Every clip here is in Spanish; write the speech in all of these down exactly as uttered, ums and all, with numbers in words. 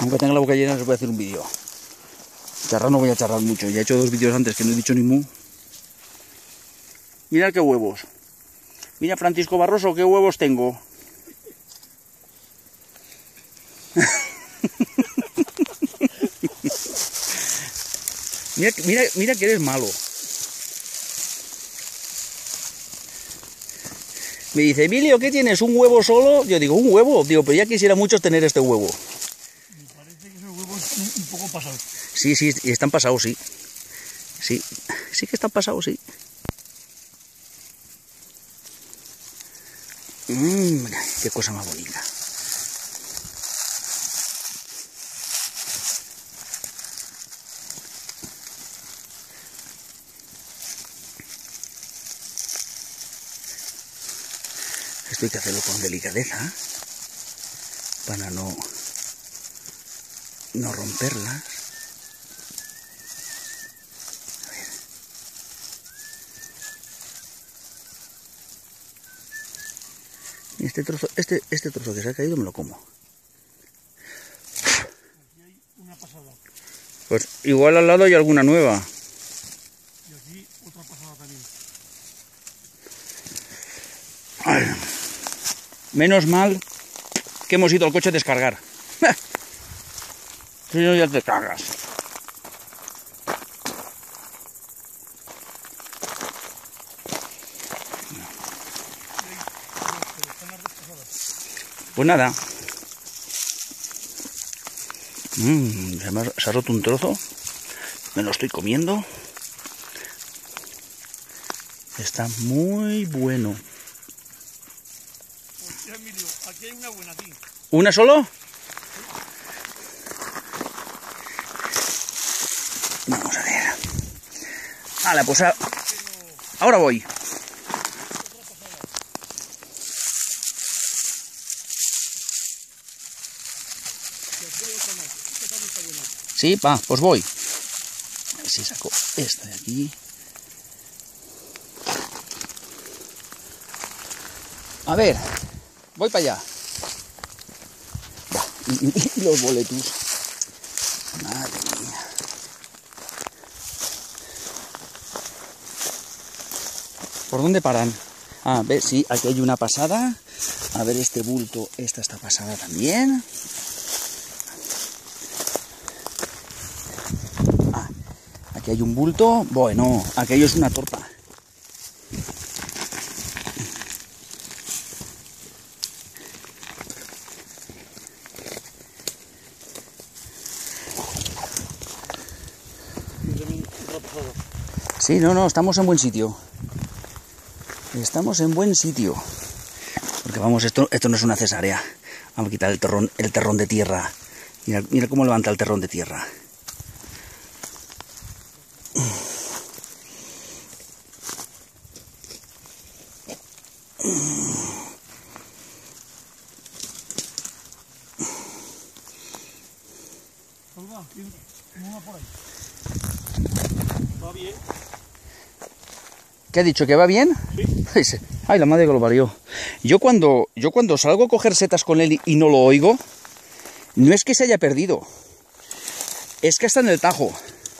Aunque tenga la boca llena, os voy a hacer un vídeo. Charrar no voy a charrar mucho. Ya he hecho dos vídeos antes que no he dicho ni mu. Mirad qué huevos. Mira, Francisco Barroso, qué huevos tengo. mira, mira, mira que eres malo. Me dice, Emilio, ¿qué tienes? ¿Un huevo solo? Yo digo, ¿un huevo? Digo, pero ya quisiera mucho tener este huevo. Me parece que esos huevos están un poco pasados. Sí, sí, están pasados, sí. Sí, sí que están pasados, sí. Mmm, qué cosa más bonita. Esto hay que hacerlo con delicadeza para no, no romperlas. A ver. Este trozo, este, este trozo que se ha caído me lo como. Aquí hay una pasada. Pues igual al lado hay alguna nueva. Y aquí otra pasada también. Ay. Menos mal que hemos ido al coche a descargar. Si no, ya te cagas. Pues nada. Mm, se, me ha, se ha roto un trozo. Me lo estoy comiendo. Está muy bueno. Hostia, Emilio, aquí hay una buena aquí. ¿Una solo? Vamos a ver. Vale, pues a... ahora voy. Sí, va, pues voy. A ver si saco esta de aquí. A ver, voy para allá. Y, y, y los boletus. Madre mía. ¿Por dónde paran? Ah, a ver, sí, aquí hay una pasada. A ver este bulto, esta está pasada también. Ah, aquí hay un bulto. Bueno, aquello es una torta. Sí, no, no, estamos en buen sitio. Estamos en buen sitio. Porque vamos, esto, esto no es una cesárea. Vamos a quitar el terrón, el terrón de tierra. Mira, mira cómo levanta el terrón de tierra. Una por ahí. Va bien. ¿Qué ha dicho? ¿Que va bien? Sí. Ay, la madre que lo parió. Yo cuando, yo cuando salgo a coger setas con él y no lo oigo, no es que se haya perdido. Es que está en el tajo.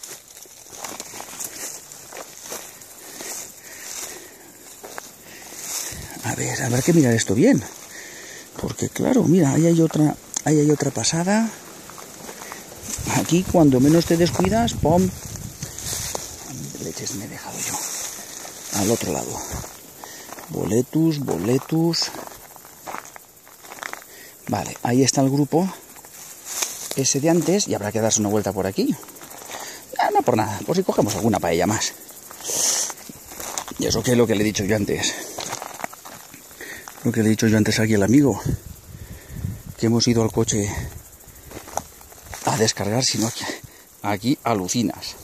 A ver, habrá que mirar esto bien. Porque claro, mira, ahí hay otra, ahí hay otra pasada. Aquí cuando menos te descuidas, ¡pum! Leches me he dejado yo. Al otro lado. Boletus, boletus. Vale, ahí está el grupo. Ese de antes. Y habrá que darse una vuelta por aquí. Ah, no por nada, por si cogemos alguna paella más. Y eso que es lo que le he dicho yo antes. Lo que le he dicho yo antes aquí al amigo. Que hemos ido al coche a descargar, sino que aquí alucinas.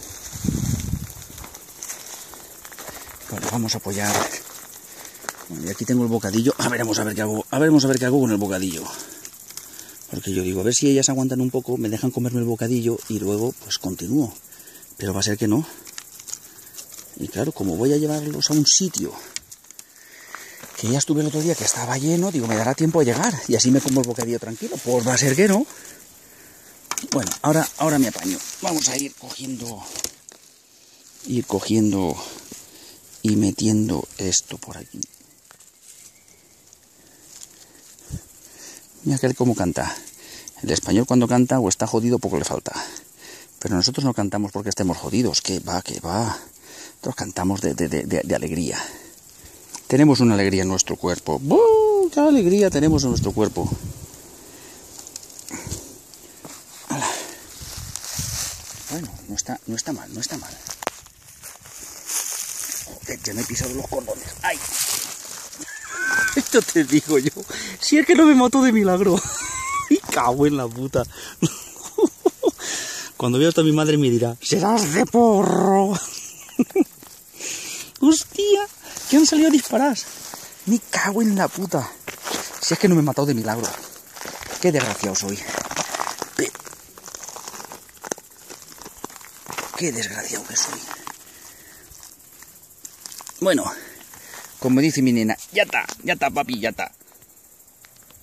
Bueno, vamos a apoyar. Bueno, y aquí tengo el bocadillo. A ver, vamos a ver qué hago. A ver, vamos a ver qué hago con el bocadillo. Porque yo digo, a ver si ellas aguantan un poco, me dejan comerme el bocadillo y luego pues continúo. Pero va a ser que no. Y claro, como voy a llevarlos a un sitio que ya estuve el otro día que estaba lleno, digo, me dará tiempo a llegar y así me como el bocadillo tranquilo. Pues va a ser que no. Bueno, ahora, ahora me apaño. Vamos a ir cogiendo... Ir cogiendo y metiendo esto por aquí. Mira aquel cómo canta. El español cuando canta o está jodido poco le falta. Pero nosotros no cantamos porque estemos jodidos. Que va, que va. Nosotros cantamos de, de, de, de alegría. Tenemos una alegría en nuestro cuerpo. ¡Buh! ¡Qué alegría tenemos en nuestro cuerpo! ¡Hala! Bueno, no está, no está mal, no está mal. Joder, ya me he pisado los cordones. ¡Ay! Esto te digo yo. Si es que no me mató de milagro. Y cago en la puta. Cuando vea esto a mi madre me dirá, serás de porro. Hostia, que han salido a disparar. Me cago en la puta. Si es que no me he matado de milagro. Qué desgraciado soy. Qué desgraciado que soy. Bueno, como dice mi nena, ya está, ya está papi, ya está.